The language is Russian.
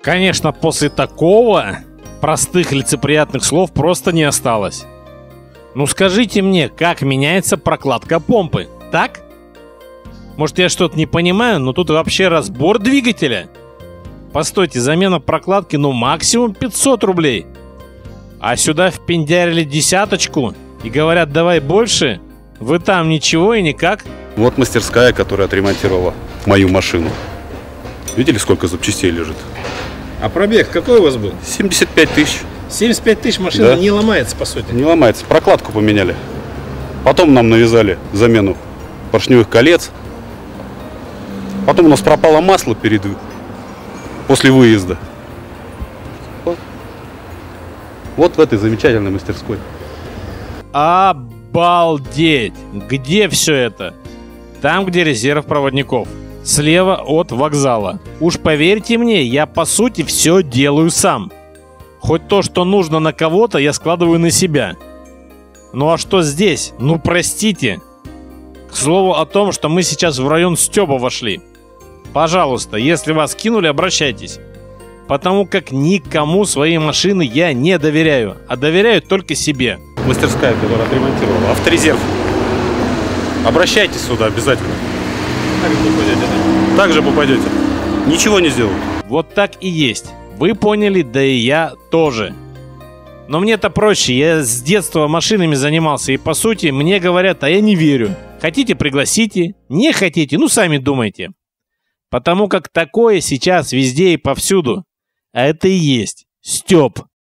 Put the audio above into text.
Конечно, после такого простых лицеприятных слов просто не осталось. Ну скажите мне, как меняется прокладка помпы, так? Может, я что-то не понимаю, но тут вообще разбор двигателя. Постойте, замена прокладки, ну максимум 500 рублей. А сюда впендярили десяточку и говорят, давай больше. Вы там ничего и никак. Вот мастерская, которая отремонтировала мою машину. Видели, сколько запчастей лежит? А пробег какой у вас был? 75 тысяч. 75 тысяч машина, Да. не ломается, по сути. Не ломается. Прокладку поменяли. Потом нам навязали замену поршневых колец. Потом у нас пропало масло после выезда. Вот в этой замечательной мастерской. Обалдеть! Где все это? Там, где резерв проводников. Слева от вокзала. Уж поверьте мне, я по сути все делаю сам. Хоть то, что нужно на кого-то, я складываю на себя. Ну а что здесь? Ну простите. К слову о том, что мы сейчас в район Стёба вошли. Пожалуйста, если вас кинули, обращайтесь. Потому как никому свои машины я не доверяю, а доверяю только себе. Мастерская, которая отремонтировала. Авторезерв. Обращайтесь сюда обязательно. Так же попадете. Ничего не сделают. Вот так и есть. Вы поняли, да и я тоже. Но мне-то проще, я с детства машинами занимался, и по сути мне говорят, а я не верю. Хотите, пригласите, не хотите, ну сами думайте. Потому как такое сейчас везде и повсюду. А это и есть Стёб.